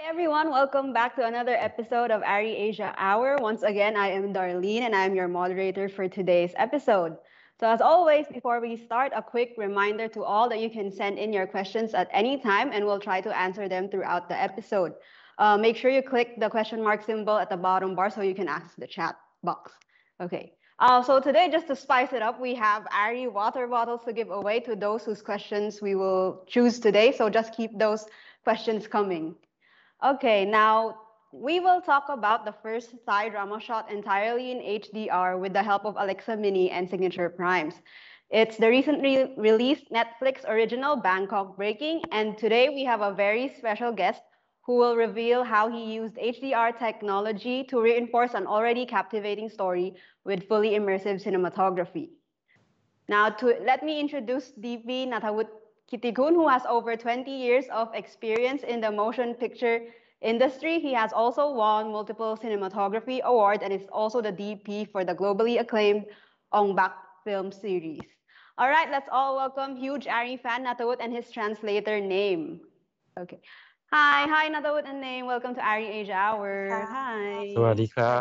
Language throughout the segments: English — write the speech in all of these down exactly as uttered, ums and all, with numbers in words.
everyone, welcome back to another episode of ARRI Asia Hour. Once again, I am Darlene and I am your moderator for today's episode. So, as always, before we start, a quick reminder to all that you can send in your questions at any time and we'll try to answer them throughout the episode. Uh, make sure you click the question mark symbol at the bottom bar so you can ask the chat box. Okay. Uh, so today, just to spice it up, we have ARRI water bottles to give away to those whose questions we will choose today. So just keep those questions coming. Okay, now we will talk about the first Thai drama shot entirely in H D R with the help of Alexa Mini and Signature Primes. It's the recently released Netflix original Bangkok Breaking, and today we have a very special guest who will reveal how he used H D R technology to reinforce an already captivating story with fully immersive cinematography. Now, to let me introduce D P Nattawut Kittikhun, who has over twenty years of experience in the motion picture industry. He has also won multiple cinematography awards and is also the D P for the globally acclaimed Ong Bak film series. All right, let's all welcome huge ARRI fan Nattawut and his translator name. Okay. Hi, hi Nattawut and name. Welcome to ARRI Asia Hour. Hi. สวัสดีครับ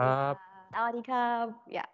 Sawadee Yeah.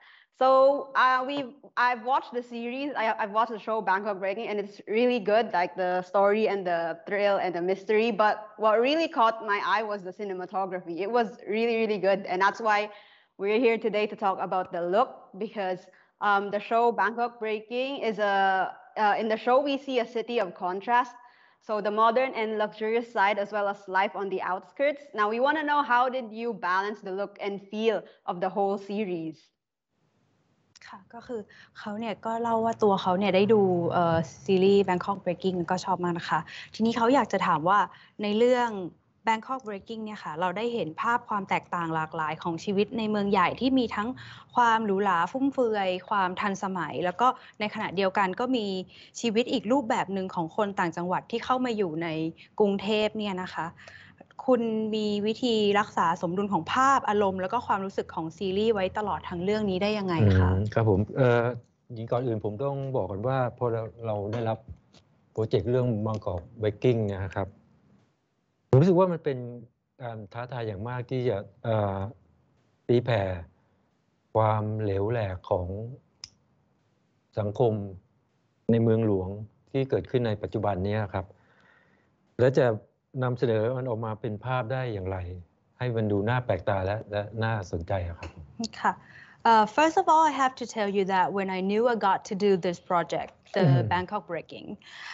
So uh, we I've watched the series. I, I've watched the show Bangkok Breaking, and it's really good. Like the story and the thrill and the mystery. But what really caught my eye was the cinematography. It was really really good, and that's why we're here today to talk about the look because um, the show Bangkok Breaking is a uh, in the show we see a city of contrast. So the modern and luxurious side as well as life on the outskirts. Now we want to know how did you balance the look and feel of the whole series? ค่ะก็คือเขาเนี่ยก็เล่าว่าตัวเขาเนี่ยได้ดูซีรีส์ Bangkok Breaking ก็ชอบมากนะคะทีนี้เขาอยากจะถามว่าในเรื่อง Bangkok Breaking เนี่ยค่ะเราได้เห็นภาพความแตกต่างหลากหลายของชีวิตในเมืองใหญ่ที่มีทั้งความหรูหราฟุ่มเฟือยความทันสมัยแล้วก็ในขณะเดียวกันก็มีชีวิตอีกรูปแบบหนึ่งของคนต่างจังหวัดที่เข้ามาอยู่ในกรุงเทพเนี่ยนะคะคุณมีวิธีรักษาสมดุลของภาพอารมณ์แล้วก็ความรู้สึกของซีรีส์ไว้ตลอดทั้งเรื่องนี้ได้ยังไงคะครับผมเอ่อยิงก่อนอื่นผมต้องบอกก่อนว่าพอเราเราได้รับโปรเจกต์เรื่อง Bangkok Breaking นะครับผมรู้สึกว่ามันเป็นการท้าทายอย่างมากที่จะตีแผ่ความเหลวแหลกของสังคมในเมืองหลวงที่เกิดขึ้นในปัจจุบันนี้ครับและจะนำเสนอมันออกมาเป็นภาพได้อย่างไรให้มันดูน่าแปลกตาและและน่าสนใจครับค่ะ Uh, first of all, I have to tell you that when I knew I got to do this project, the mm-hmm. Bangkok Breaking,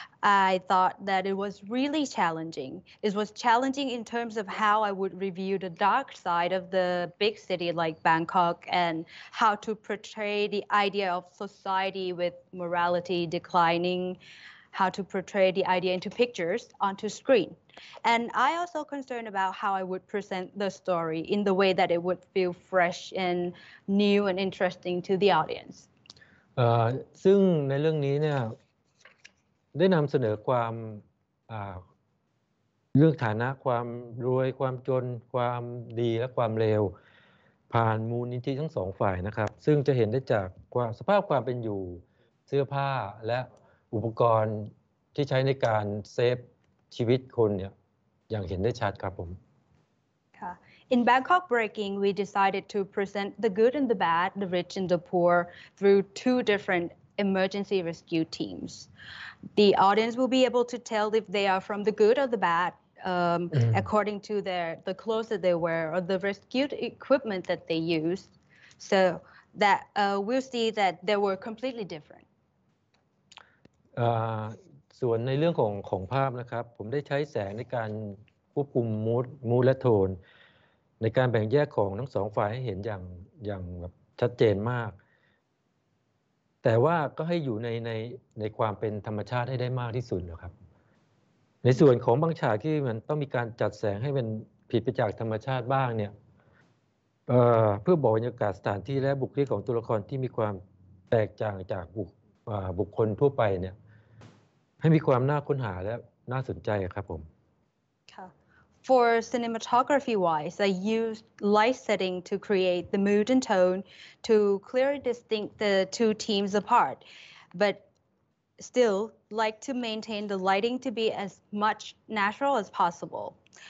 I thought that it was really challenging. It was challenging in terms of how I would review the dark side of the big city like Bangkok and how to portray the idea of society with morality declining, how to portray the idea into pictures onto screen. And I also concerned about how I would present the story in the way that it would feel fresh and new and interesting to the audience. ซึ่งในเรื่องนี้เนี่ยได้นำเสนอความเรื่องฐานะความรวยความจนความดีและความเลวผ่านมูลนิธิทั้งสองฝ่ายนะครับซึ่งจะเห็นได้จากความสภาพความเป็นอยู่เสื้อผ้าและอุปกรณ์ที่ใช้ในการเซฟชีวิตคนเนี่ยอย่างเห็นได้ชัดครับผม In Bangkok Breaking, we decided to present the good and the bad, the rich and the poor through two different emergency rescue teams. The audience will be able to tell if they are from the good or the bad um, mm. according to their the clothes that they wear or the rescue equipment that they use. So that uh, we'll see that they were completely different. Uh, ส่วนในเรื่องของของภาพนะครับผมได้ใช้แสงในการควบคุมมูดมูดและโทนในการแบ่งแยกของทั้งสองฝ่ายให้เห็นอย่างอย่างแบบชัดเจนมากแต่ว่าก็ให้อยู่ในในในความเป็นธรรมชาติให้ได้มากที่สุดนะครับในส่วนของบางฉากที่มันต้องมีการจัดแสงให้มันผิดไปจากธรรมชาติบ้างเนี่ย เอ่อ เพื่อบอกบรรยากาศสถานที่และบุคลิกของตัวละครที่มีความแตกต่างจากบุคบุคคลทั่วไปเนี่ยให้มีความน่าค้นหาและน่าสนใจครับผม For cinematography wise, I used light setting to create the mood and tone to clearly distinct the two teams apart, but still like to maintain the lighting to be as much natural as possible.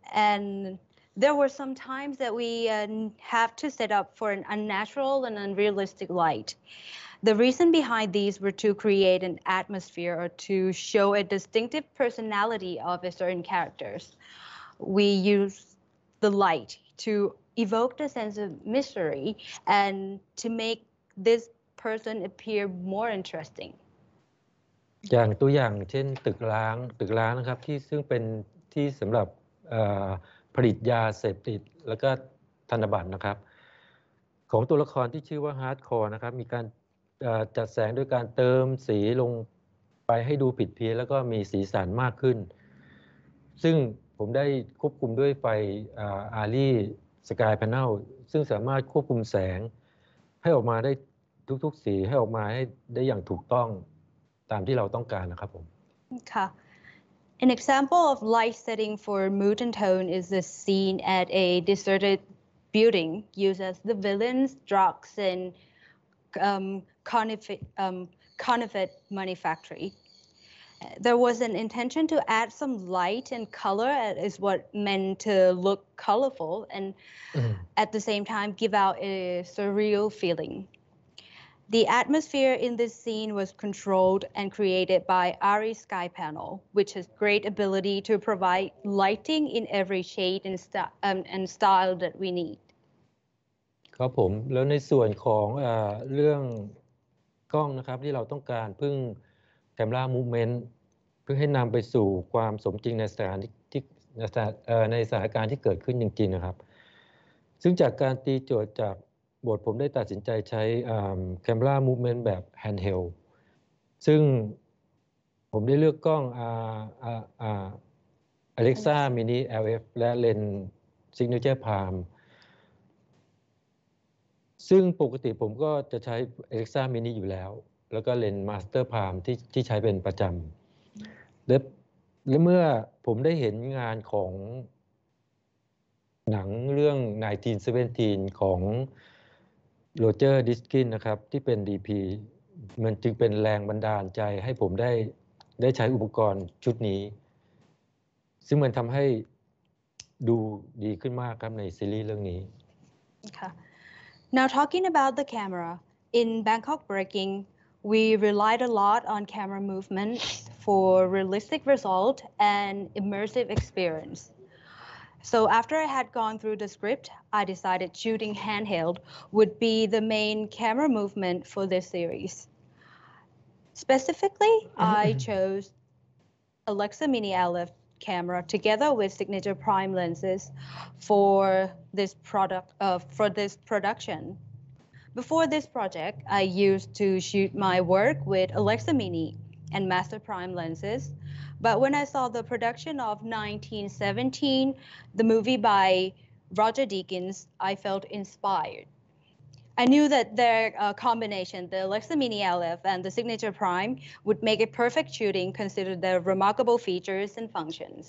and there were some times that we uh, have to set up for an unnatural and unrealistic light. The reason behind these were to create an atmosphere or to show a distinctive personality of a certain characters. We use the light to evoke the sense of mystery and to make this person appear more interesting. อย่างตัวอย่างเช่นตึกร้างตึกร้างนะครับที่ซึ่งเป็นที่สำหรับผลิตยาเสพติดแล้วก็ธนบัตรนะครับของตัวละครที่ชื่อว่าฮาร์ดคอร์นะครับมีการจัดแสงด้วยการเติมสีลงไปให้ดูผิดเพี้ยนแล้วก็มีสีสันมากขึ้นซึ่งผมได้ควบคุมด้วยไฟ อาร์ ไอ Sky Panel ซึ่งสามารถควบคุมแสงให้ออกมาได้ทุกๆสีให้ออกมาให้ได้อย่างถูกต้องตามที่เราต้องการนะครับผมค่ะ An example of light setting for mood and tone is the scene at a deserted building used as the villains, drugs, and um, counterfeit, um, counterfeit money factory. There was an intention to add some light and color is what meant to look colorful and mm. at the same time give out a surreal feeling. The atmosphere in this scene was controlled and created by ARRI Sky Panel, which has great ability to provide lighting in every shade and, st- um, and style that we need. ครับผมแล้วในส่วนของเอ่อเรื่องกล้องนะครับที่เราต้องการพึ่ง Camera Movement เพื่อให้นำไปสู่ความสมจริงในสถานที่ในสถานการณ์ที่เกิดขึ้นจริงๆนะครับซึ่งจากการตีโจทย์จากบทผมได้ตัดสินใจใช้ Camera Movement แบบ Handheld ซึ่งผมได้เลือกกล้อง Alexa Mini แอล เอฟ และเลนส์ Signature Prime ซึ่งปกติผมก็จะใช้ Alexa Mini อยู่แล้วแล้วก็เลนส์ Master Prime ที่ที่ใช้เป็นประจำและและเมื่อผมได้เห็นงานของหนังเรื่องหนึ่งพันเก้าร้อยสิบเจ็ดของโรเจอร์ดิสกินนะครับที่เป็น ดี พี มันจึงเป็นแรงบันดาลใจให้ผมได้ได้ใช้อุปกรณ์ชุดนี้ซึ่งมันทำให้ดูดีขึ้นมากครับในซีรีส์เรื่องนี้ค่ะ Now talking about the camera in Bangkok Breaking we relied a lot on camera movement for realistic result and immersive experience. So after I had gone through the script, I decided shooting handheld would be the main camera movement for this series. Specifically, I chose Alexa Mini L F camera together with Signature Prime lenses for this product uh, for this production. Before this project, I used to shoot my work with Alexa Mini and Master Prime lenses. But when I saw the production of nineteen seventeen, the movie by Roger Deakins, I felt inspired. I knew that their uh, combination, the Alexa Mini L F and the Signature Prime, would make a perfect shooting considering their remarkable features and functions.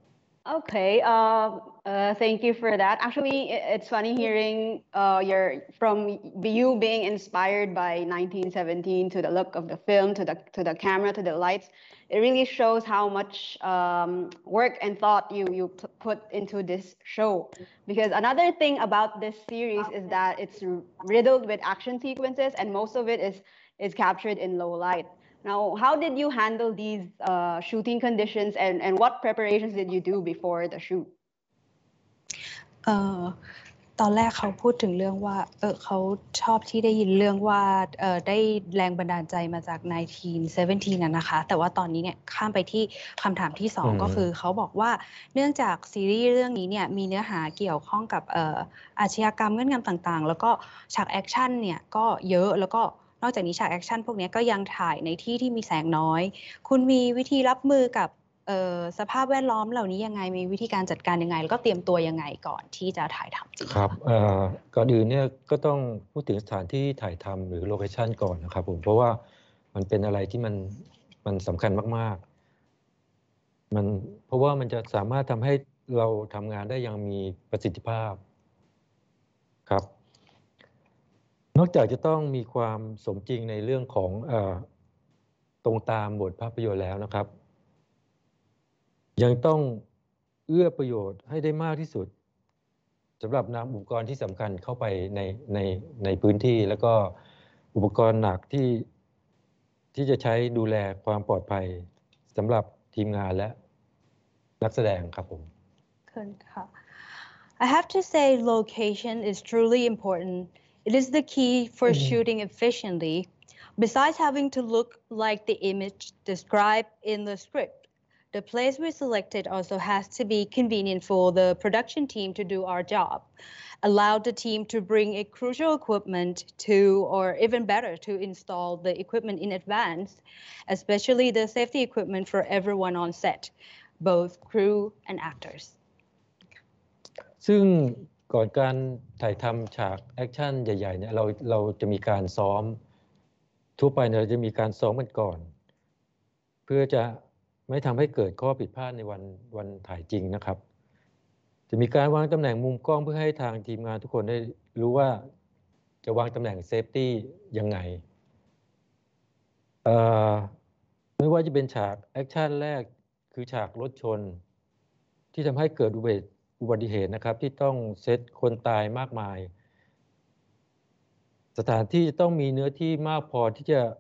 Okay, uh, uh, thank you for that. Actually, it's funny hearing uh, your from you being inspired by nineteen seventeen to the look of the film, to the to the camera, to the lights. It really shows how much um, work and thought you you put into this show. Because another thing about this series is that it's riddled with action sequences, and most of it is is captured in low light. Now, how did you handle these uh, shooting conditions and, and what preparations did you do before the shoot? เอ่อตอนแรกเขาพูดถึงเรื่องว่าเออเขาชอบที่ได้ยินเรื่องว่าเออได้แรงบันดาลใจมาจากหนึ่งพันเก้าร้อยสิบเจ็ดน่ะนะคะแต่ว่าตอนนี้เนี่ยข้ามไปที่คำถามที่สองก็คือเขาบอกว่าเนื่องจากซีรีส์เรื่องนี้เนี่ยมีเนื้อหาเกี่ยวข้องกับเอ่ออาชญากรรมเงื่อนงำต่างๆแล้วก็ฉากแอคชั่นเนี่ยก็เยอะแล้วก็นอกจากนี้ฉากแอคชั่นพวกนี้ก็ยังถ่ายในที่ที่มีแสงน้อยคุณมีวิธีรับมือกับสภาพแวดล้อมเหล่านี้ยังไงมีวิธีการจัดการยังไงแล้วก็เตรียมตัวยังไงก่อนที่จะถ่ายทำจริงครับก่อนอื่นเนี่ยก็ต้องพูดถึงสถานที่ถ่ายทำหรือโลเคชั่นก่อนนะครับผมเพราะว่ามันเป็นอะไรที่มันมันสำคัญมากๆมันเพราะว่ามันจะสามารถทำให้เราทำงานได้อย่างมีประสิทธิภาพครับนอกจากจะต้องมีความสมจริงในเรื่องของเอ่อตรงตามบทภาพยนตร์แล้วนะครับยังต้องเอื้อประโยชน์ให้ได้มากที่สุดสำหรับนำอุปกรณ์ที่สำคัญเข้าไปในในในพื้นที่แล้วก็อุปกรณ์หนักที่ที่จะใช้ดูแลความปลอดภัยสำหรับทีมงานและนักแสดงครับผม I have to say location is truly important. It is the key for shooting efficiently. Besides having to look like the image described in the script, the place we selected also has to be convenient for the production team to do our job. Allow the team to bring a crucial equipment to, or even better, to install the equipment in advance, especially the safety equipment for everyone on set, both crew and actors. ซึ่งก่อนการถ่ายทำฉากแอคชั่นใหญ่ๆเนี่ยเราเราจะมีการซ้อมทั่วไปเนี่ยเราจะมีการซ้อมกันก่อนเพื่อจะไม่ทำให้เกิดข้อผิดพลาดในวันวันถ่ายจริงนะครับจะมีการวางตำแหน่งมุมกล้องเพื่อให้ทางทีมงานทุกคนได้รู้ว่าจะวางตำแหน่งเซฟตี้ยังไงไม่ว่าจะเป็นฉากแอคชั่นแรกคือฉากรถชนที่ทำให้เกิดอุบัติอุบัติเหตุนะครับที่ต้องเซตคนตายมากมายสถานที่จะต้องมีเนื้อที่มากพอที่จะ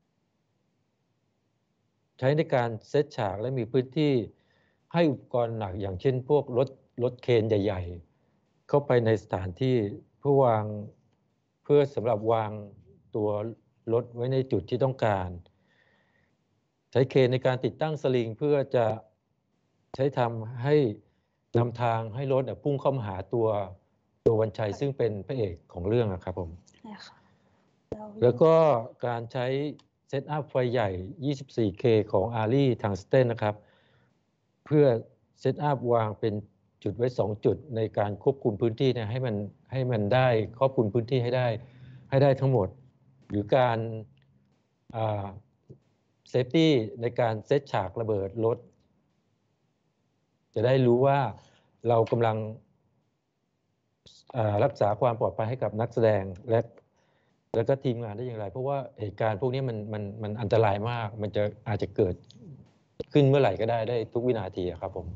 ใช้ในการเซตฉากและมีพื้นที่ให้อุปกรณ์หนักอย่างเช่นพวกรถรถเครนใหญ่ๆเข้าไปในสถานที่เพื่อวางเพื่อสำหรับวางตัวรถไว้ในจุดที่ต้องการใช้เครนในการติดตั้งสลิงเพื่อจะใช้ทำให้นำทางให้รถพุ่งเข้ามาหาตัวตัววันชัยซึ่งเป็นพระเอกของเรื่องครับผมแล้วก็การใช้เซตอัพไฟใหญ่ ยี่สิบสี่เค ของ อาร์ ไอ ทางสเตนนะครับเพื่อเซตอัพวางเป็นจุดไว้สองจุดในการควบคุมพื้นที่เนี่ยให้มันให้มันได้ครอบคลุมพื้นที่ให้ได้ให้ได้ทั้งหมดหรือการเซฟตี้ในการเซตฉากระเบิดรถจะได้รู้ว่าเรากำลังรักษาความปลอดภัยให้กับนักแสดงและแล้วก็ทีมงานได้อย่างไรเพราะว่าเหตุการณ์พวกนี้มันมันมันอันตรายมากมันจะอาจจะเกิดขึ้นเมื่อไหร่ก็ได้ได้ทุกวินาทีครับผม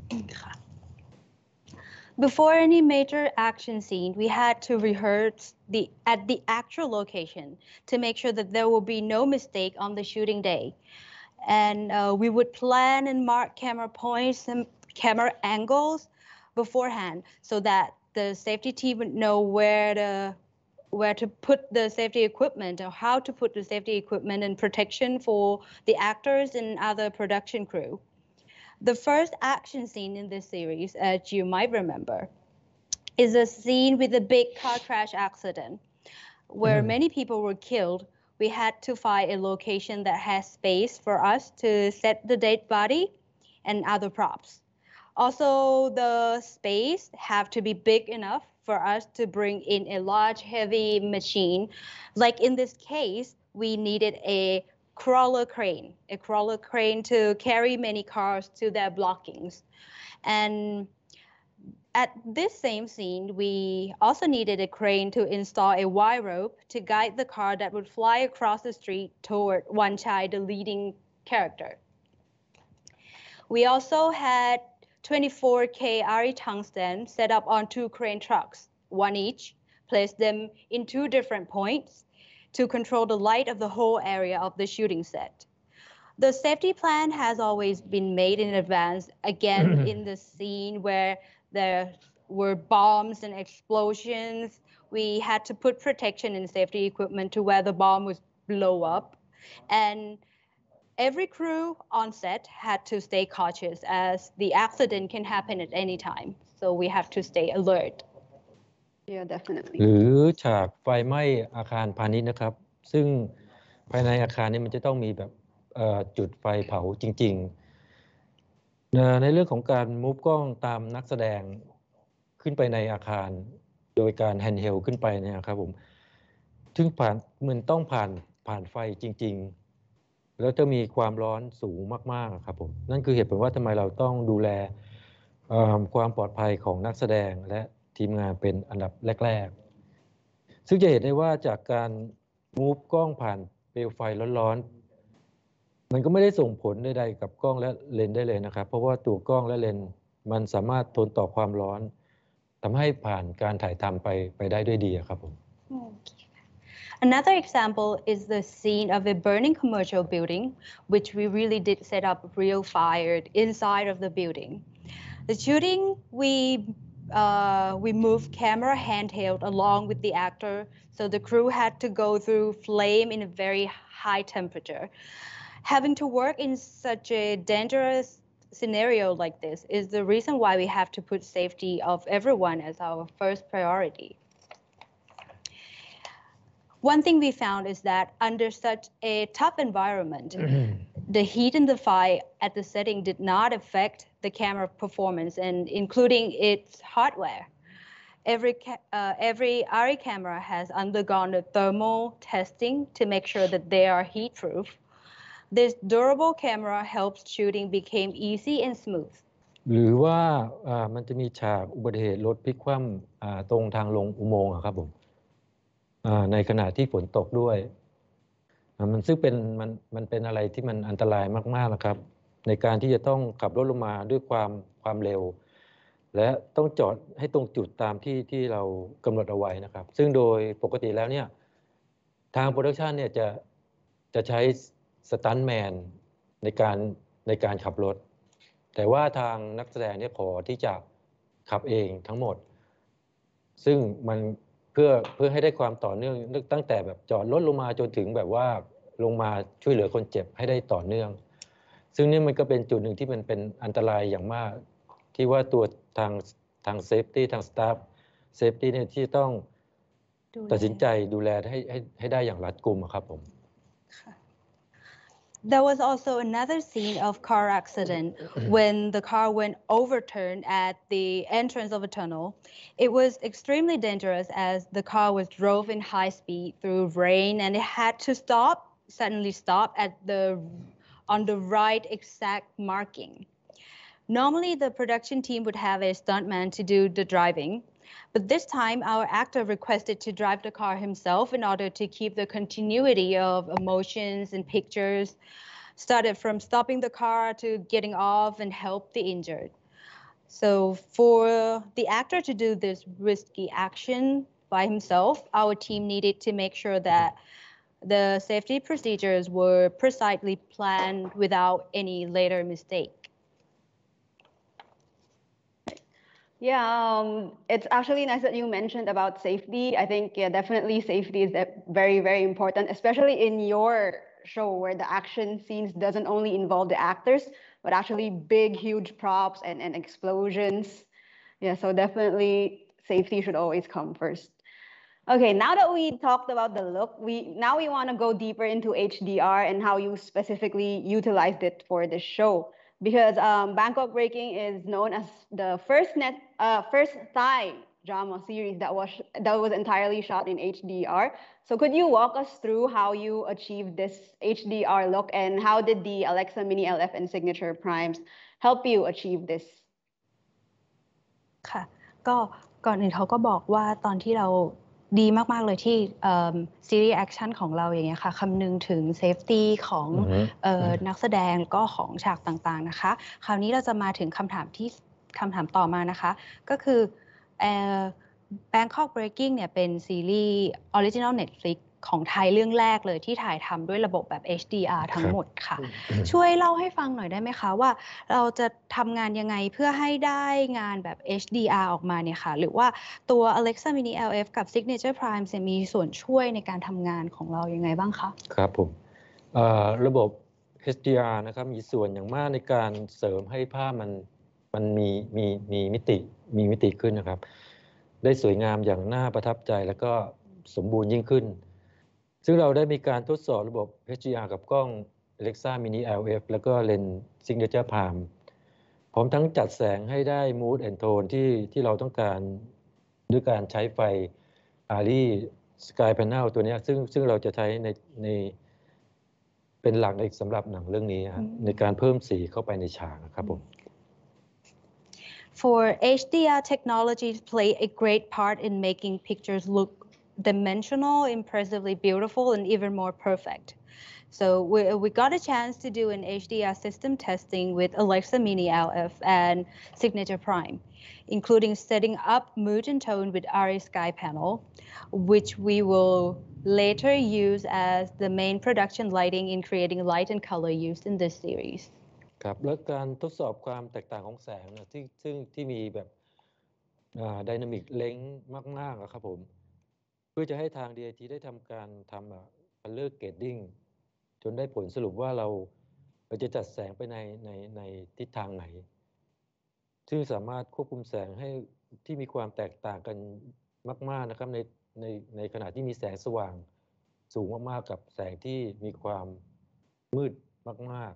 Before any major action scene, we had to rehearse the at the actual location to make sure that there will be no mistake on the shooting day. And uh, we would plan and mark camera points and camera angles beforehand so that the safety team would know where to where to put the safety equipment or how to put the safety equipment and protection for the actors and other production crew. The first action scene in this series, as you might remember, is a scene with a big car crash accident where mm-hmm. many people were killed. We had to find a location that has space for us to set the dead body and other props. Also, the space have to be big enough for us to bring in a large, heavy machine. Like in this case, we needed a crawler crane, a crawler crane to carry many cars to their blockings. And at this same scene, we also needed a crane to install a wire rope to guide the car that would fly across the street toward Wan Chai, the leading character. We also had twenty-four K ARRI tungsten set up on two crane trucks, one each, placed them in two different points to control the light of the whole area of the shooting set. The safety plan has always been made in advance, again in the scene where there were bombs and explosions. We had to put protection and safety equipment to where the bomb was blow up. And every crew on set had to stay cautious as the accident can happen at any time. So we have to stay alert. Yeah, definitely. หรือฉากไฟไหม้อาคารพาณิชย์นะครับซึ่งภายในอาคารนี้มันจะต้องมีแบบจุดไฟเผาจริงๆในเรื่องของการมูฟกล้องตามนักแสดงขึ้นไปในอาคารโดยการแฮนด์เฮลขึ้นไปเนี่ยครับผมซึ่งผ่านมันต้องผ่านผ่านไฟจริงๆแล้วจะมีความร้อนสูงมากๆครับผมนั่นคือเหตุผลว่าทำไมเราต้องดูแลความปลอดภัยของนักแสดงและทีมงานเป็นอันดับแรกๆซึ่งจะเห็นได้ว่าจากการมูฟกล้องผ่านเปลวไฟร้อนๆมันก็ไม่ได้ส่งผลใดๆกับกล้องและเลนส์ได้เลยนะครับเพราะว่าตัวกล้องและเลนส์มันสามารถทนต่อความร้อนทำให้ผ่านการถ่ายทำไปไปได้ด้วยดีครับผม Another example is the scene of a burning commercial building, which we really did set up real fire inside of the building. The shooting, we uh, we moved camera handheld along with the actor, so the crew had to go through flame in a very high temperature. Having to work in such a dangerous scenario like this is the reason why we have to put safety of everyone as our first priority. One thing we found is that under such a tough environment, the heat in the fire at the setting did not affect the camera performance, and including its hardware. Every, uh, every ARRI camera has undergone a thermal testing to make sure that they are heat-proof. This durable camera helps shooting became easy and smooth. หรือว่าอ่ามันจะมีฉากอุบัติเหตุรถพลิกคว่ำอ่าตรงทางลงอุโมงค์อะครับผมอ่าในขณะที่ฝนตกด้วยอ่ามันซึ่งเป็นมันมันเป็นอะไรที่มันอันตรายมากๆนะครับในการที่จะต้องขับรถลงมาด้วยความความเร็วและต้องจอดให้ตรงจุดตามที่ที่เรากำหนดเอาไว้นะครับซึ่งโดยปกติแล้วเนี่ยทางโปรดักชันเนี่ยจะจะใช้สตันท์แมนในการในการขับรถแต่ว่าทางนักแสดงเนี่ยขอที่จะขับเองทั้งหมดซึ่งมันเพื่อเพื่อให้ได้ความต่อเนื่องตั้งแต่แบบจอดรถลงมาจนถึงแบบว่าลงมาช่วยเหลือคนเจ็บให้ได้ต่อเนื่องซึ่งนี่มันก็เป็นจุดหนึ่งที่มันเป็นอันตรายอย่างมากที่ว่าตัวทางทางเซฟตี้ทางสตาฟเซฟตี้เนี่ยที่ต้องตัดสินใจดูแลให้ให้ให้ได้อย่างรัดกุมครับผม There was also another scene of car accident when the car went overturned at the entrance of a tunnel. It was extremely dangerous as the car was drove in high speed through rain and it had to stop, suddenly stop at the on the right exact marking. Normally, the production team would have a stuntman to do the driving, but this time our actor requested to drive the car himself in order to keep the continuity of emotions and pictures, started from stopping the car to getting off and help the injured. So for the actor to do this risky action by himself, our team needed to make sure that the safety procedures were precisely planned without any later mistake. Yeah, um, it's actually nice that you mentioned about safety. I think, yeah, definitely safety is very, very important, especially in your show where the action scenes doesn't only involve the actors, but actually big, huge props and, and explosions. Yeah, so definitely safety should always come first. Okay, now that we talked about the look, we now we want to go deeper into H D R and how you specifically utilized it for the show. Because um, Bangkok Breaking is known as the first net, uh, first Thai drama series that was that was entirely shot in H D R. So could you walk us through how you achieved this H D R look and how did the Alexa Mini L F and Signature Primes help you achieve this? ค่ะก็ก่อนอื่นเขาก็บอกว่าตอนที่เราดีมากๆเลยที่ซีรีส์แอคชั่นของเราอย่างเงี้ยค่ะคำนึงถึงเซฟตี้ของนักแสดงก็ของฉากต่างๆนะคะคราวนี้เราจะมาถึงคำถามที่คำถามต่อมานะคะก็คือ Bangkok Breaking เนี่ยเป็นซีรีส์ Original Netflix ของไทยเรื่องแรกเลยที่ถ่ายทำด้วยระบบแบบ เอช ดี อาร์ ทั้งหมดค่ะช่วยเล่าให้ฟังหน่อยได้ไหมคะว่าเราจะทำงานยังไงเพื่อให้ได้งานแบบ เอช ดี อาร์ ออกมาเนี่ยค่ะหรือว่าตัว Alexa Mini แอล เอฟ กับ Signature Prime จะมีส่วนช่วยในการทำงานของเรายังไงบ้างคะครับผมระบบ เอช ดี อาร์ นะครับมีส่วนอย่างมากในการเสริมให้ภาพมันมันมีมีมีมิติมีมิติขึ้นนะครับได้สวยงามอย่างน่าประทับใจแล้วก็สมบูรณ์ยิ่งขึ้นซึ่งเราได้มีการทดสอบระบบ เอช ดี อาร์ กับกล้อง Alexa Mini แอล เอฟ แล้วก็เลนส์ Signature Prime พร้อมทั้งจัดแสงให้ได้ Mood and Tone ที่ที่เราต้องการด้วยการใช้ไฟ ARRI Sky Panel ตัวนี้ซึ่งซึ่งเราจะใช้ในในเป็นหลักในสำหรับหนังเรื่องนี้ในการเพิ่มสีเข้าไปในฉากนะครับผม For เอช ดี อาร์ technologies play a great part in making pictures look dimensional, impressively beautiful, and even more perfect. So we, we got a chance to do an H D R system testing with Alexa Mini L F and Signature Prime, including setting up mood and tone with ARRI Sky Panel, which we will later use as the main production lighting in creating light and color used in this series. ครับแล้วการทดสอบความแตกต่างของแสงนะที่ซึ่งที่มีแบบไดนามิกเลนส์มากๆครับผมเพื่อจะให้ทาง ดี ไอ ที ได้ทำการทำ color grading จนได้ผลสรุปว่าเราเราจะจัดแสงไปในในในทิศทางไหนซึ่งสามารถควบคุมแสงให้ที่มีความแตกต่างกันมากๆนะครับในในในขณะที่มีแสงสว่างสูงมากๆกับแสงที่มีความมืดมาก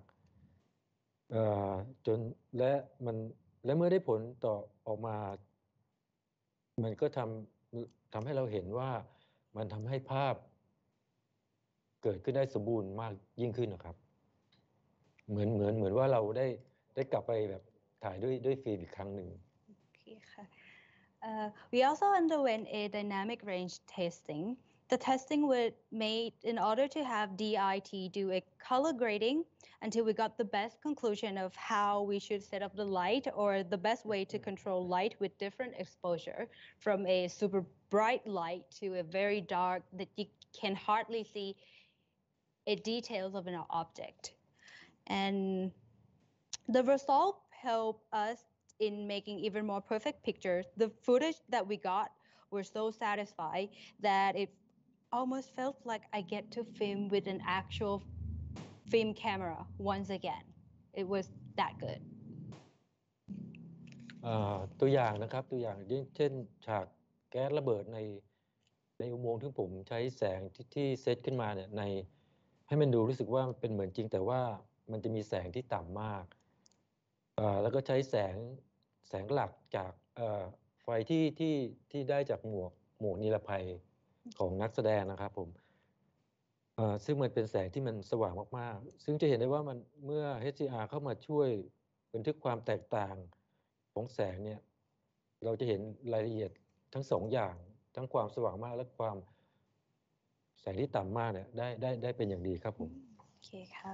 ๆจนและมันและเมื่อได้ผลต่อออกมามันก็ทำทำให้เราเห็นว่ามันทำให้ภาพเกิดขึ้นได้สมบูรณ์มากยิ่งขึ้นนะครับเหมือนเหมือนเหมือนว่าเราได้ได้กลับไปแบบถ่ายด้วยด้วยฟิล์มอีกครั้งหนึ่ง Okay, uh, we also underwent a dynamic range testing. The testing was made in order to have D I T do a color grading until we got the best conclusion of how we should set up the light or the best way to control light with different exposure from a super bright light to a very dark that you can hardly see a details of an object. And the result helped us in making even more perfect pictures. The footage that we got were so satisfied that it almost felt like I get to film with an actual film camera once again. It was that good. ตัวอย่างนะครับตัวอย่างเช่นฉากแก๊สระเบิดในในอุโมงค์ที่ผมใช้แสงที่ที่เซตขึ้นมาเนี่ยในให้มันดูรู้สึกว่าเป็นเหมือนจริงแต่ว่ามันจะมีแสงที่ต่ำมากแล้วก็ใช้แสงแสงหลักจากไฟที่ที่ที่ได้จากหมวกหมวกนิรภัยของนักแสดงนะครับผมซึ่งมันเป็นแสงที่มันสว่างมากๆซึ่งจะเห็นได้ว่ามันเมื่อ เอช ดี อาร์ เข้ามาช่วยบันทึกความแตกต่างของแสงเนี่ยเราจะเห็นรายละเอียดทั้งสองอย่างทั้งความสว่างมากและความแสงที่ต่ำมากเนี่ยได้ได้ได้เป็นอย่างดีครับผมโอเคค่ะ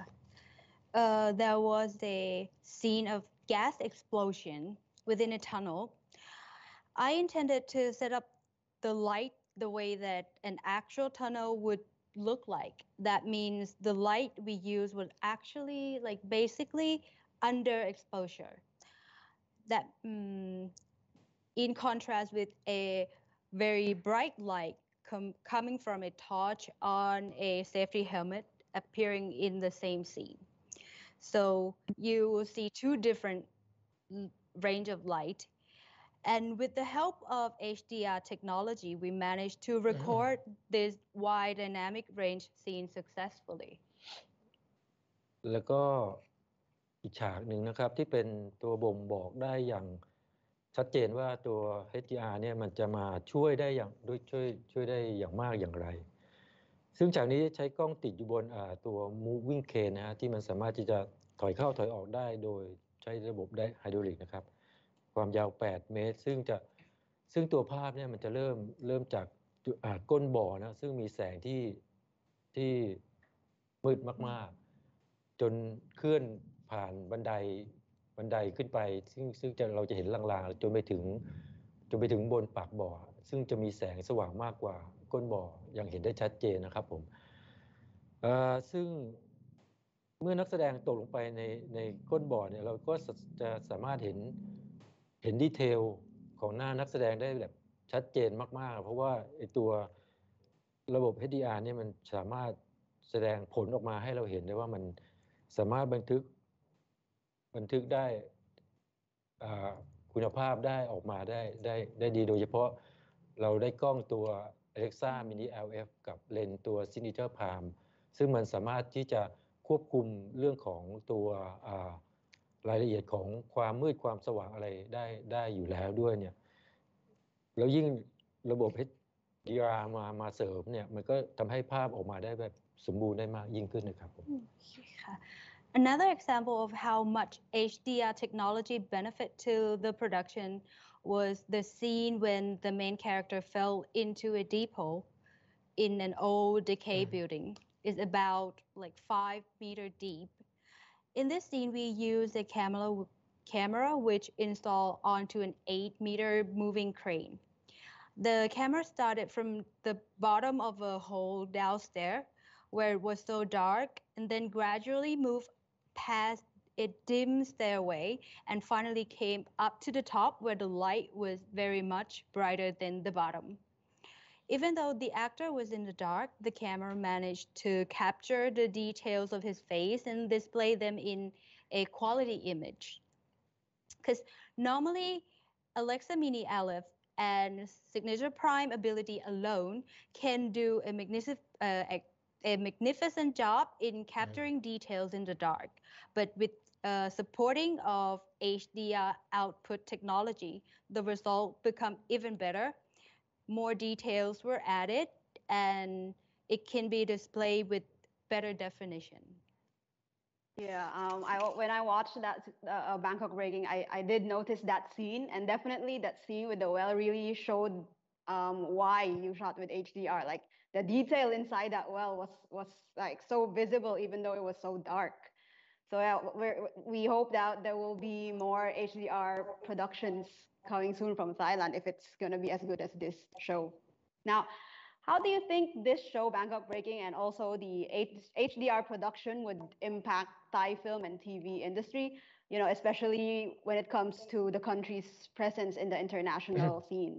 Uh, there was a scene of gas explosion within a tunnel. I intended to set up the light the way that an actual tunnel would look like. That means the light we use was actually like basically under exposure. That um, in contrast with a very bright light com coming from a torch on a safety helmet appearing in the same scene. So you will see two different range of light. And with the help of H D R technology, we managed to record this wide dynamic range scene successfully. แล้วก็อีกฉากหนึ่งนะครับที่เป็นตัวบ่งบอกได้อย่างชัดเจนว่าตัว เอช ดี อาร์ เนี่ยมันจะมาช่วยได้อย่างด้วยช่วยช่วยได้อย่างมากอย่างไรซึ่งฉากนี้ใช้กล้องติดอยู่บนตัว moving crane นะฮะที่มันสามารถที่จะถอยเข้าถอยออกได้โดยใช้ระบบได้ไฮดรอลิกนะครับความยาวแปดเมตรซึ่งจะซึ่งตัวภาพเนี่ยมันจะเริ่มเริ่มจากก้นบ่อนะซึ่งมีแสงที่ที่มืดมากๆจนเคลื่อนผ่านบันไดบันไดขึ้นไปซึ่งซึ่งจะเราจะเห็นลางๆจนไปถึงจนไปถึงบนปากบ่อซึ่งจะมีแสงสว่างมากกว่าก้นบ่ออย่างเห็นได้ชัดเจนนะครับผมซึ่งเมื่อนักแสดงตกลงไปในในก้นบ่อเนี่ยเราก็จะสามารถเห็นเห็นดีเทลของหน้านักแสดงได้แบบชัดเจนมากๆเพราะว่าไอตัวระบบ เอช ดี อาร์ เนี่ยมันสามารถแสดงผลออกมาให้เราเห็นได้ว่ามันสามารถบันทึกบันทึกได้คุณภาพได้ออกมาได้ได้ได้ดีโดยเฉพาะเราได้กล้องตัว Alexa Mini แอล เอฟ กับเลนส์ตัว Signature Prime ซึ่งมันสามารถที่จะควบคุมเรื่องของตัวรายละเอียดของความมืดความสว่างอะไรได้ได้อยู่แล้วด้วยเนี่ยแล้วยิ่งระบบ เอช ดี อาร์ มามาเสริมเนี่ยมันก็ทำให้ภาพออกมาได้แบบสมบูรณ์ได้มากยิ่งขึ้นนะครับผม Another example of how much H D R technology benefit to the production was the scene when the main character fell into a depot in an old decayed building. is about like five meter deep. In this scene, we use a camera, camera which installed onto an eight meter moving crane. The camera started from the bottom of a hole downstairs where it was so dark and then gradually moved past a dim stairway and finally came up to the top where the light was very much brighter than the bottom. Even though the actor was in the dark, the camera managed to capture the details of his face and display them in a quality image. Because normally, Alexa Mini Aleph and Signature Prime ability alone can do a magnific uh, a, a magnificent job in capturing details in the dark. But with uh, supporting of H D R output technology, the result become even better. More details were added and it can be displayed with better definition. Yeah, um, I when I watched that uh, Bangkok Breaking, I, I did notice that scene, and definitely that scene with the well really showed um, why you shot with H D R. Like the detail inside that well was was like so visible, even though it was so dark. So yeah, we're, we hope that there will be more H D R productions coming soon from Thailand if it's gonna be as good as this show. Now, how do you think this show, Bangkok Breaking, and also the H D R production would impact Thai film and T V industry, you know, especially when it comes to the country's presence in the international scene?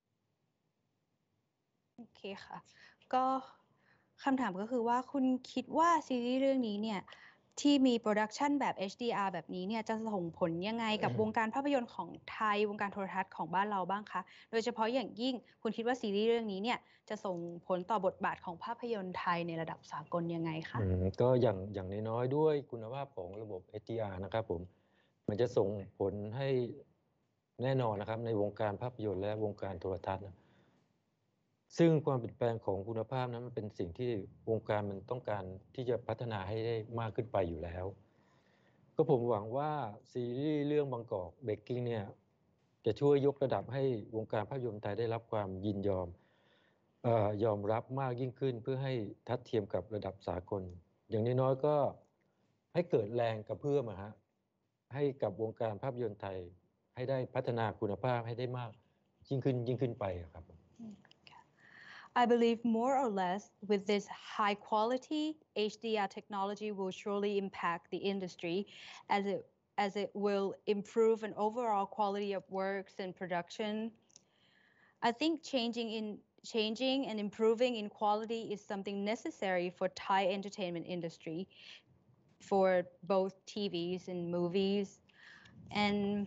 โอเคค่ะก็คำถามก็คือว่าคุณคิดว่าซีรีส์เรื่องนี้เนี่ยที่มีโปรดักชันแบบ เอช ดี อาร์ แบบนี้เนี่ยจะส่งผลยังไงกับวงการภาพยนตร์ของไทยวงการโทรทัศน์ของบ้านเราบ้างคะโดยเฉพาะอย่างยิ่งคุณคิดว่าซีรีส์เรื่องนี้เนี่ยจะส่งผลต่อบทบาทของภาพยนตร์ไทยในระดับสากลยังไงคะก็อย่างอย่างน้อยๆด้วยคุณภาพของระบบ เอช ดี อาร์ นะครับผมมันจะส่งผลให้แน่นอนนะครับในวงการภาพยนตร์และวงการโทรทัศน์ซึ่งความเปลี่ยนแปลงของคุณภาพนั้นมันเป็นสิ่งที่วงการมันต้องการที่จะพัฒนาให้ได้มากขึ้นไปอยู่แล้วก็ผมหวังว่าซีรีส์เรื่องบางกอกเบกกิ้งเนี่ยจะช่วยยกระดับให้วงการภาพยนตร์ไทยได้รับความยินยอมเอ่อยอมรับมากยิ่งขึ้นเพื่อให้ทัดเทียมกับระดับสากลอย่างน้อยๆก็ให้เกิดแรงกระเพื่อมอะฮะให้กับวงการภาพยนตร์ไทยให้ได้พัฒนาคุณภาพให้ได้มากยิ่งขึ้นยิ่งขึ้นไปครับ I believe more or less with this high quality H D R technology will surely impact the industry as it as it will improve an overall quality of works and production. I think changing in changing and improving in quality is something necessary for Thai entertainment industry for both T Vs and movies. And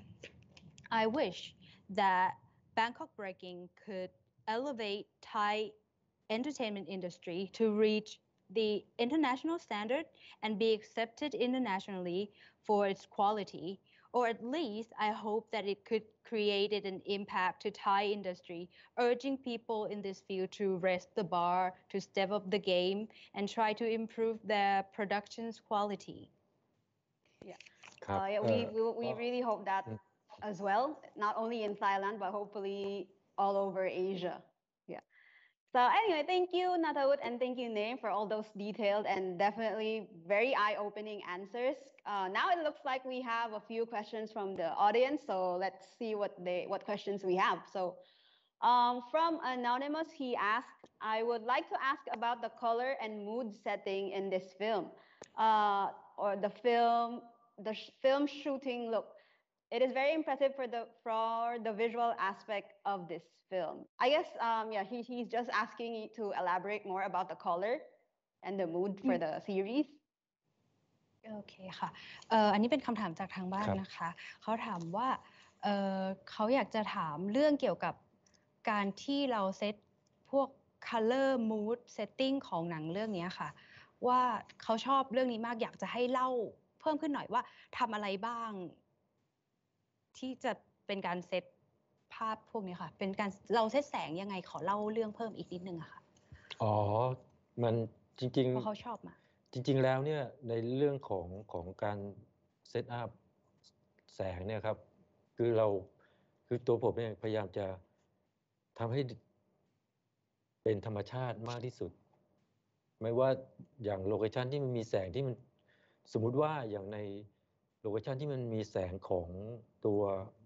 I wish that Bangkok Breaking could elevate Thai entertainment industry to reach the international standard and be accepted internationally for its quality, or at least I hope that it could create an impact to Thai industry, urging people in this field to raise the bar, to step up the game, and try to improve their production's quality. Yeah, uh, yeah, we, we we really hope that as well, not only in Thailand but hopefully all over Asia. Yeah. So anyway, thank you, Nattawut, and thank you, Naeem, for all those detailed and definitely very eye-opening answers. Uh, now it looks like we have a few questions from the audience, so let's see what they what questions we have. So um, from Anonymous, he asked, I would like to ask about the color and mood setting in this film, uh, or the film, the sh film shooting look. It is very impressive for the for the visual aspect of this film. I guess um yeah he he's just asking you to elaborate more about the color and the mood for the series. โอเคค่ะเอ่ออันนี้เป็นคำถามจากทางบ้านนะคะเขาถามว่าเอ่อเขาอยากจะถามเรื่องเกี่ยวกับการที่เราเซตพวก color mood setting ของหนังเรื่องนี้ค่ะว่าเขาชอบเรื่องนี้มากอยากจะให้เล่าเพิ่มขึ้นหน่อยว่าทำอะไรบ้างที่จะเป็นการเซตภาพพวกนี้ค่ะเป็นการเราเซตแสงยังไงขอเล่าเรื่องเพิ่มอีกนิดนึงอะค่ะอ๋อมันจริงๆเพราะเขาชอบมาจริงๆแล้วเนี่ยในเรื่องของของการเซตอัพแสงเนี่ยครับคือเราคือตัวผมเนี่ยพยายามจะทำให้เป็นธรรมชาติมากที่สุดไม่ว่าอย่างโลเคชันที่มันมีแสงที่มันสมมุติว่าอย่างในโลเคชันที่มันมีแสงของตัว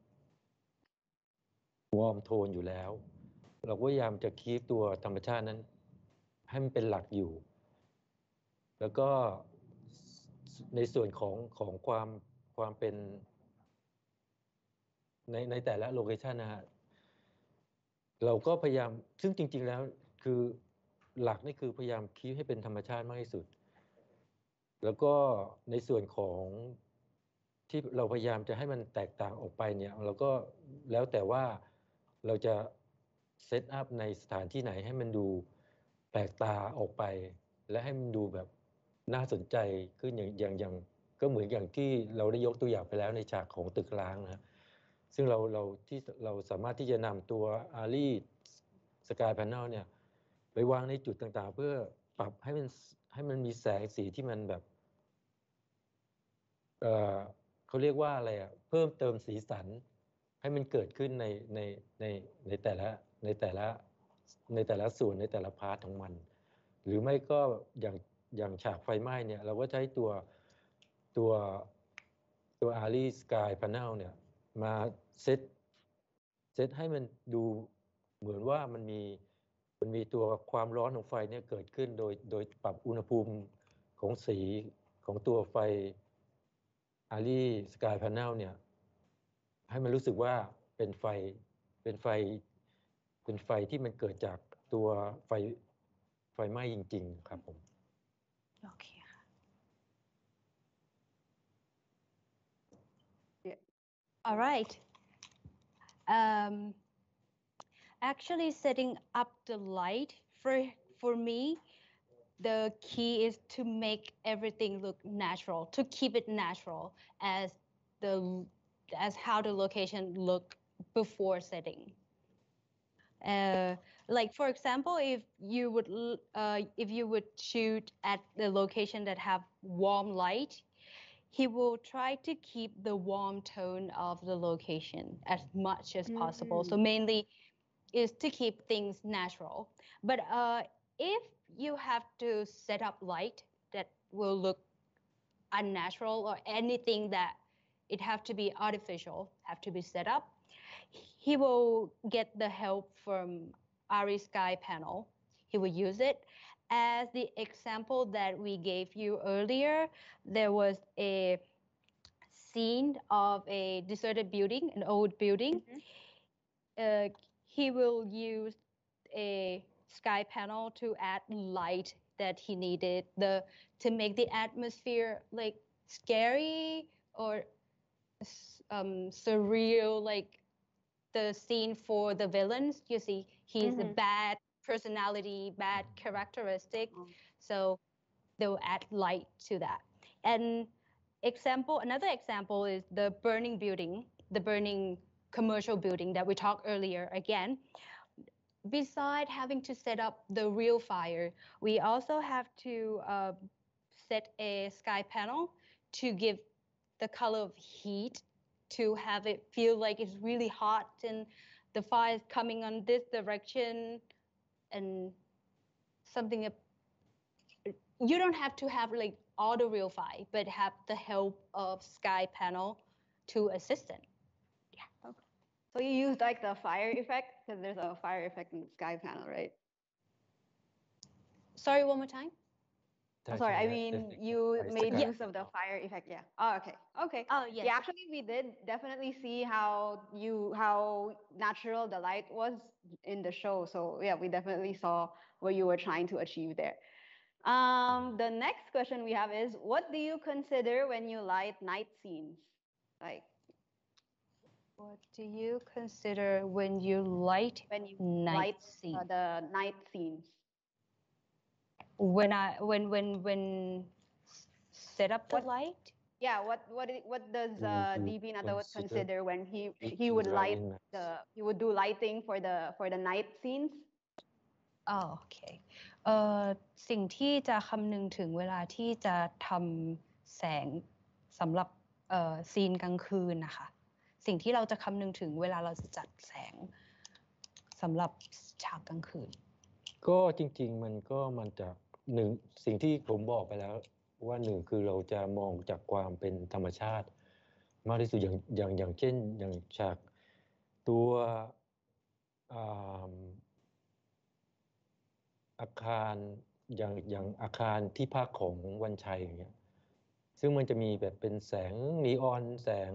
วอร์มโทนอยู่แล้วเราก็พยายามจะคีปตัวธรรมชาตินั้นให้มันเป็นหลักอยู่แล้วก็ในส่วนของของความความเป็นในในแต่ละโลเคชันนะฮะเราก็พยายามซึ่งจริงๆแล้วคือหลักนี่คือพยายามคีปให้เป็นธรรมชาติมากที่สุดแล้วก็ในส่วนของที่เราพยายามจะให้มันแตกต่างออกไปเนี่ยเราก็แล้วแต่ว่าเราจะเซตอัพในสถานที่ไหนให้มันดูแปลกตาออกไปและให้มันดูแบบน่าสนใจขึ้นอย่างอย่างอย่างก็เหมือนอย่างที่เราได้ยกตัวอย่างไปแล้วในฉากของตึกร้างนะซึ่งเราเราที่เราสามารถที่จะนำตัว อาร์ ไอ Sky Panel เนี่ยไปวางในจุดต่างๆเพื่อปรับให้มันให้มันมีแสงสีที่มันแบบเอ่อเขาเรียกว่าอะไรอ่ะเพิ่มเติมสีสันให้มันเกิดขึ้นในในในในแต่ละในแต่ละในแต่ละส่วนในแต่ละพาร์ทของมันหรือไม่ก็อย่างอย่างฉากไฟไหม้เนี่ยเราก็ใช้ตัวตัวตัว อาร์ ไอ Sky Panel เนี่ยมาเซตเซตให้มันดูเหมือนว่ามันมีมันมีตัวความร้อนของไฟเนี่ยเกิดขึ้นโดยโดยปรับอุณหภูมิของสีของตัวไฟ อาร์ ไอ Sky Panel เนี่ยให้มันรู้สึกว่าเป็นไฟเป็นไฟเป็นไฟที่มันเกิดจากตัวไฟไฟไหม้จริงๆครับผมโอเคค่ะ Yeah. All right. Um, actually, setting up the light for for me, the key is to make everything look natural, to keep it natural as the as how the location look before setting. Uh, like for example, if you would uh, if you would shoot at the location that have warm light, he will try to keep the warm tone of the location as much as possible. So mainly is to keep things natural. But uh, if you have to set up light that will look unnatural or anything that it have to be artificial, have to be set up, he will get the help from ARRI Sky Panel. He will use it. As the example that we gave you earlier, there was a scene of a deserted building, an old building. Mm-hmm. Uh, he will use a sky panel to add light that he needed the to make the atmosphere like scary or um, surreal, like the scene for the villains. You see, he's mm-hmm. a bad personality, bad characteristic. Oh. So they'll add light to that. And example, another example is the burning building, the burning commercial building that we talked earlier again. Besides having to set up the real fire, we also have to uh, set a sky panel to give the color of heat, to have it feel like it's really hot and the fire is coming on this direction and something. You don't have to have like all the real fire, but have the help of sky panel to assist it. Yeah. Okay. So you use like the fire effect because there's a fire effect in the sky panel, right? Sorry, one more time. Oh, sorry, I mean you made use of the fire effect. Yeah. Oh, okay. Okay. Oh, yes. Yeah, actually, we did definitely see how you how natural the light was in the show. So yeah, we definitely saw what you were trying to achieve there. Um, the next question we have is, what do you consider when you light night scenes? Like, what do you consider when you light when you night light scene? Uh, the night scenes? When I when when when set up the what, light? Yeah. What what what does uh, D P Nattawut consider when he he would light the he would do lighting for the for the night scenes? อ๋อโอเคเอ่อสิ่งที่จะคำนึงถึงเวลาที่จะทำแสงสำหรับเอ่อซีนกลางคืนนะคะสิ่งที่เราจะคำนึงถึงเวลาเราจะจัดแสงสำหรับฉากกลางคืนก็จริงๆมันก็มันจะหนึ่งสิ่งที่ผมบอกไปแล้วว่าหนึ่งคือเราจะมองจากความเป็นธรรมชาติมากที่สุดอย่างอย่างอย่างเช่นอย่างฉากตัวอาคารอย่างอย่างอาคารที่พักของวันชัยอย่างเงี้ยซึ่งมันจะมีแบบเป็นแสงนีออนแสง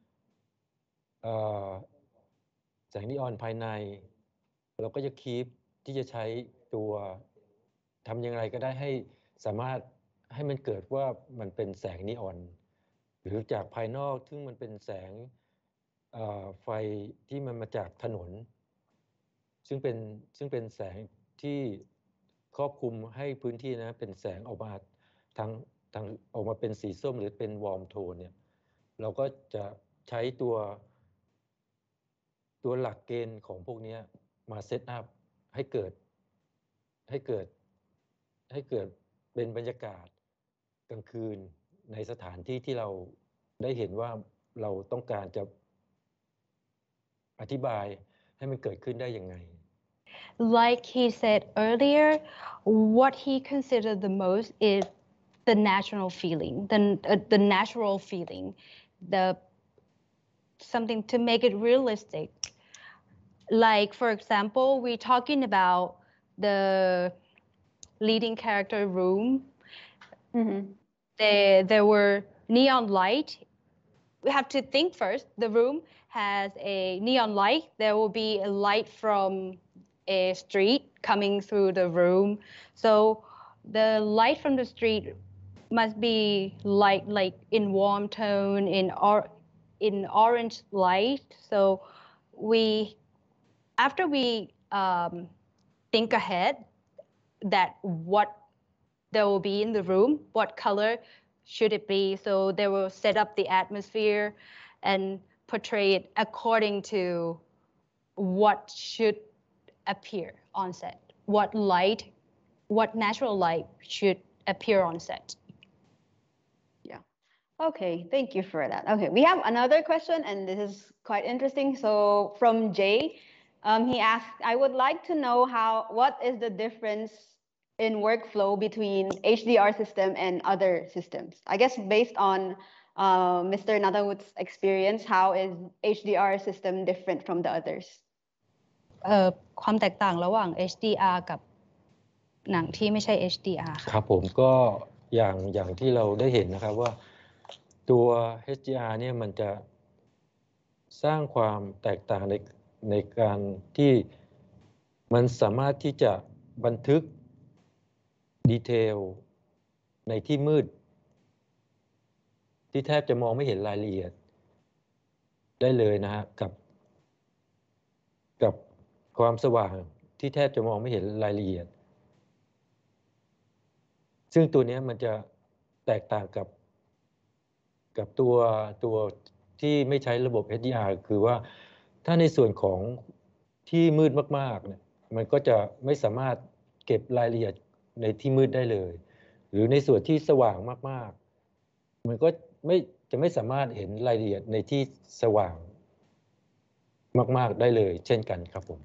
แสงนีออนภายในเราก็จะคีปที่จะใช้ตัวทำยังไงก็ได้ให้สามารถให้มันเกิดว่ามันเป็นแสงนีออนหรือจากภายนอกซึ่งมันเป็นแสงไฟที่มันมาจากถนนซึ่งเป็นซึ่งเป็นแสงที่ครอบคลุมให้พื้นที่นะเป็นแสงออกมาทางทางออกมาเป็นสีส้มหรือเป็นวอร์มโทนเนี่ยเราก็จะใช้ตัวตัวหลักเกณฑ์ของพวกนี้มาเซตอัพให้เกิดให้เกิดให้เกิดเป็นบรรยากาศกลางคืนในสถานที่ที่เราได้เห็นว่าเราต้องการจะอธิบายให้มันเกิดขึ้นได้ยังไง Like he said earlier, what he considered the most is the natural feeling, the uh, the natural feeling, the something to make it realistic. Like for example, we're talking about the leading character room. Mm-hmm. There there were neon light. We have to think first. The room has a neon light. There will be a light from a street coming through the room. So the light from the street must be light like in warm tone, in or in orange light. So we after we um, think ahead that what there will be in the room, what color should it be? So they will set up the atmosphere and portray it according to what should appear on set, what light, what natural light should appear on set. Yeah. Okay, thank you for that. Okay, we have another question, and this is quite interesting. So from Jay, um, he asked, I would like to know how, what is the difference in workflow between H D R system and other systems? I guess based on uh, Mister Nattawut's experience, how is H D R system different from the others? เอ่อความแตกต่างระหว่าง เอช ดี อาร์ กับหนังที่ไม่ใช่ เอช ดี อาร์ ค่ะครับผมก็อย่างอย่างที่เราได้เห็นนะครับว่าตัว เอช ดี อาร์ เนี่ยมันจะสร้างความแตกต่างในในการที่มันสามารถที่จะบันทึกดีเทลในที่มืดที่แทบจะมองไม่เห็นรายละเอียดได้เลยนะฮะกับกับความสว่างที่แทบจะมองไม่เห็นรายละเอียดซึ่งตัวนี้มันจะแตกต่างกับกับตัวตัวที่ไม่ใช้ระบบ เอช ดี อาร์ คือว่าถ้าในส่วนของที่มืดมากๆเนี่ยมันก็จะไม่สามารถเก็บรายละเอียดในที่มืดได้เลยหรือในส่วนที่สว่างมากๆมันก็ไม่จะไม่สามารถเห็นรายละเอียดในที่สว่างมากๆได้เลยเช่นกันครับผม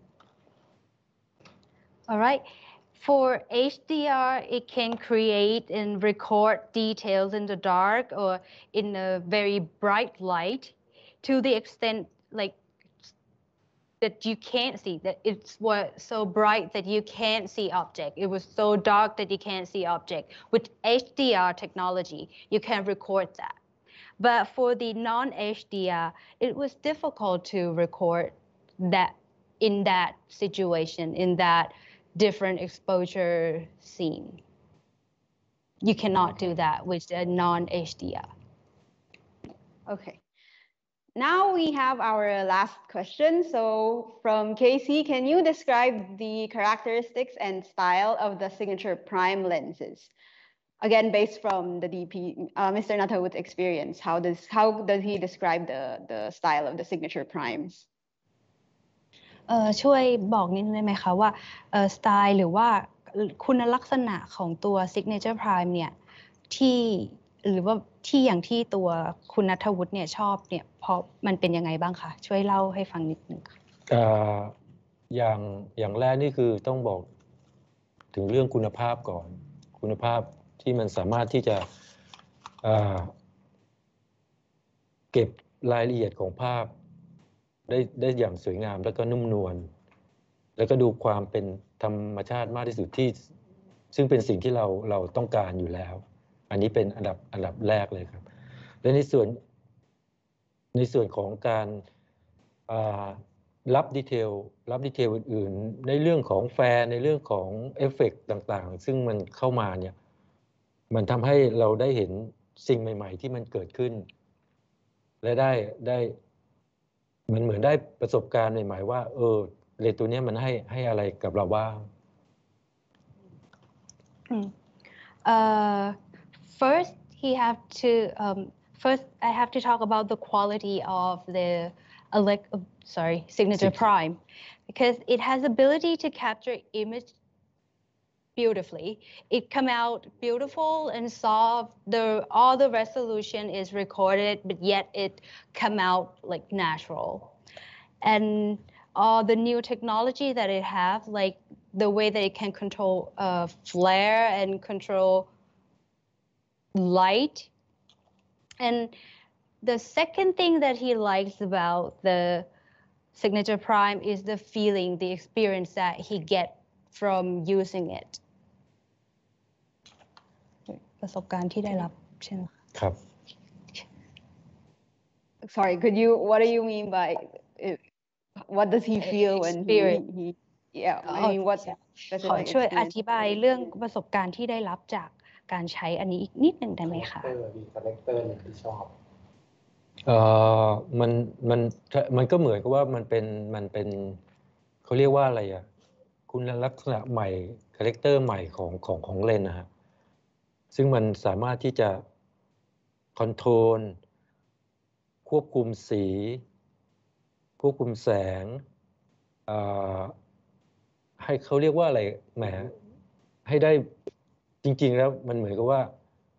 Alright. For H D R, it can create and record details in the dark or in a very bright light to the extent like that you can't see, that it was so bright that you can't see object. It was so dark that you can't see object. With H D R technology, you can record that. But for the non-H D R, it was difficult to record that in that situation, in that different exposure scene. You cannot do that with a non-H D R. Okay. Now we have our last question. So from Casey, can you describe the characteristics and style of the signature prime lenses? Again, based from the D P, uh, Mister Nattawut's experience, how does how does he describe the the style of the signature primes? เอ่อช่วยบอกนิดนึงได้ไหมคะว่าเอ่อสไตล์หรือว่าคุณลักษณะของตัว Signature Prime เนี่ยที่หรือว่าที่อย่างที่ตัวคุณณัฐวุฒิเนี่ยชอบเนี่ยเพราะมันเป็นยังไงบ้างคะช่วยเล่าให้ฟังนิดนึงค่ะเอ่ออย่างอย่างแรกนี่คือต้องบอกถึงเรื่องคุณภาพก่อนคุณภาพที่มันสามารถที่จะเก็บรายละเอียดของภาพได้ได้อย่างสวยงามแล้วก็นุ่มนวลแล้วก็ดูความเป็นธรรมชาติมากที่สุดที่ซึ่งเป็นสิ่งที่เราเราต้องการอยู่แล้วอันนี้เป็นอันดับอันดับแรกเลยครับและในส่วนในส่วนของการรับดีเทลรับดีเทลอื่นๆในเรื่องของแฟร์ในเรื่องของเอฟเฟกต์ต่างๆซึ่งมันเข้ามาเนี่ยมันทำให้เราได้เห็นสิ่งใหม่ๆที่มันเกิดขึ้นและได้ได้มันเหมือนได้ประสบการณ์ใหม่ๆว่าเออเลนส์ตัวนี้มันให้ให้อะไรกับเราบ้าง uh, first he have to um, first I have to talk about the quality of the elect sorry signature prime because it has ability to capture image beautifully. It come out beautiful and soft. The all the resolution is recorded, but yet it come out like natural. And all the new technology that it have, like the way that it can control uh, flare and control light. And the second thing that he likes about the signature prime is the feeling, the experience that he get from using it ประสบการณ์ที่ได้รับใช่ไหมครับ Sorry, could you what do you mean by it, what does he feel when he, he yeah I mean what ขอช่วยอธิบายเรื่องประสบการณ์ที่ได้รับจากการใช้อันนี้อีกนิดนึงได้ไหมคะมีคาแรคเตอร์ที่ชอบเอ่อมันมันมันก็เหมือนกับว่ามันเป็นมันเป็นเขาเรียกว่าอะไรอ่ะคุณลักษณะใหม่คาแรคเตอร์ใหม่ของของของเลนส์นะฮะซึ่งมันสามารถที่จะคอนโทรลควบคุมสีควบคุมแสงให้เขาเรียกว่าอะไรแหมให้ได้จริงๆแล้วมันเหมือนกับว่า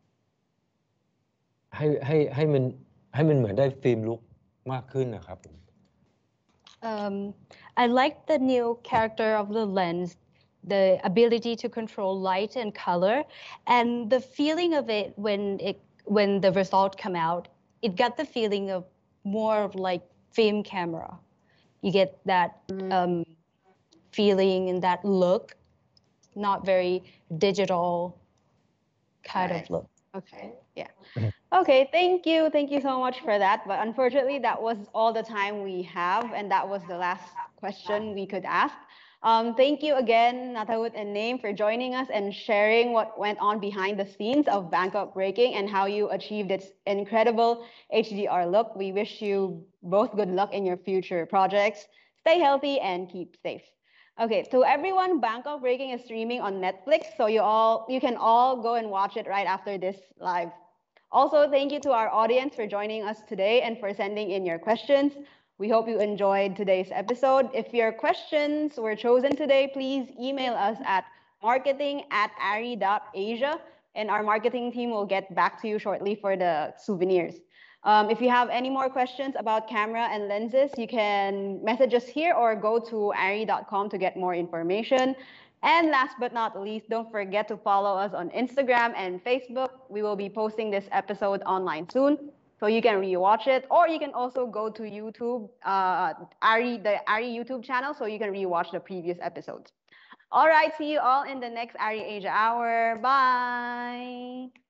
ให้ให้ให้มันให้มันเหมือนได้ฟิล์มลุคมากขึ้นนะครับผม Um, I like the new character of the lens, the ability to control light and color, and the feeling of it when it when the result come out. It got the feeling of more of like film camera. You get that um, feeling and that look, not very digital kind right. of look. Okay, yeah. Okay, thank you. Thank you so much for that. But unfortunately, that was all the time we have, and that was the last question we could ask. Um, thank you again, Nattawut and Naeem, for joining us and sharing what went on behind the scenes of Bangkok Breaking and how you achieved its incredible H D R look. We wish you both good luck in your future projects. Stay healthy and keep safe. Okay, to everyone, Bangkok Breaking is streaming on Netflix, so you all you can all go and watch it right after this live. Also, thank you to our audience for joining us today and for sending in your questions. We hope you enjoyed today's episode. If your questions were chosen today, please email us at marketing at arri dot asia, and our marketing team will get back to you shortly for the souvenirs. Um, if you have any more questions about camera and lenses, you can message us here or go to arri dot com to get more information. And last but not least, don't forget to follow us on Instagram and Facebook. We will be posting this episode online soon, so you can rewatch it, or you can also go to YouTube, uh, ARRI, the ARRI YouTube channel, so you can rewatch the previous episodes. All right, see you all in the next ARRI Asia Hour. Bye.